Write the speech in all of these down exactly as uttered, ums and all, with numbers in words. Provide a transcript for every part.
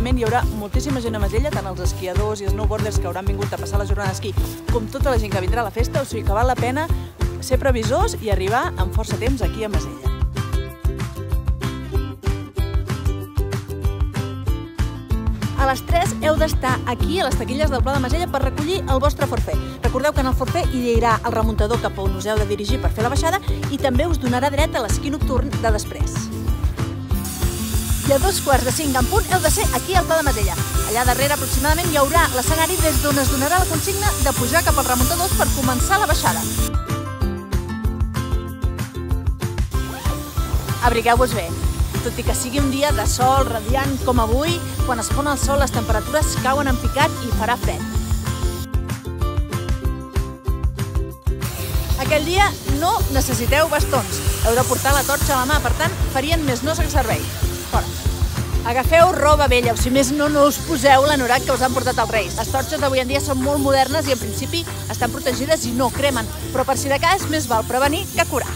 Evidentment hi haurà moltíssima gent a Masella, tant els esquiadors i snowboarders que hauran vingut a passar la jornada d'esquí, com tota la gent que vindrà a la festa, o sigui que val la pena ser previsors i arribar amb força temps aquí a Masella. A les tres heu d'estar aquí a les taquilles del Pla de Masella per recollir el vostre forfait. Recordeu que en el forfait hi haurà el remuntador cap on us heu de dirigir per fer la baixada i també us donarà dret a l'esquí nocturn de després. I a dos quarts de cinc en punt heu de ser aquí al Pla de Masella. Allà darrere aproximadament hi haurà l'escenari des d'on es donarà la consigna de pujar cap als remuntadors per començar la baixada. Abrigueu-vos bé. Tot i que sigui un dia de sol radiant com avui, quan es pon el sol les temperatures cauen en picat i farà fred. Aquell dia no necessiteu bastons, heu de portar la torxa a la mà, per tant farien més no que servei. Fora. Agafeu roba vella, o si més no, no us poseu l'anorac que us han portat els Reis. Les torxes d'avui en dia són molt modernes i en principi estan protegides i no cremen, però per si de cas més val prevenir que curar.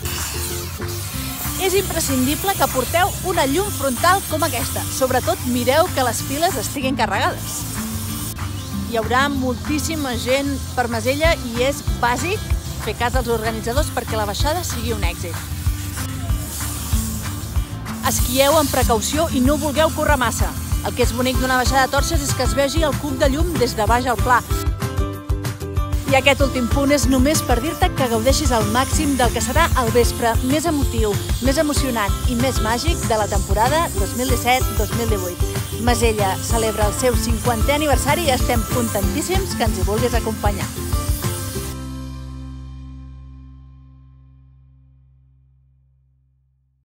És imprescindible que porteu una llum frontal com aquesta. Sobretot mireu que les piles estiguin carregades. Hi haurà moltíssima gent per Masella i és bàsic fer cas als organitzadors perquè la baixada sigui un èxit. Esquieu amb precaució i no vulgueu córrer massa. El que és bonic d'una baixada de torxes és que es vegi el cub de llum des de baix al pla. I aquest últim punt és només per dir-te que gaudeixis al màxim del que serà el vespre més emotiu, més emocionant i més màgic de la temporada dos mil disset dos mil divuit. Masella celebra el seu cinquantè aniversari i estem contentíssims que ens hi vulguis acompanyar.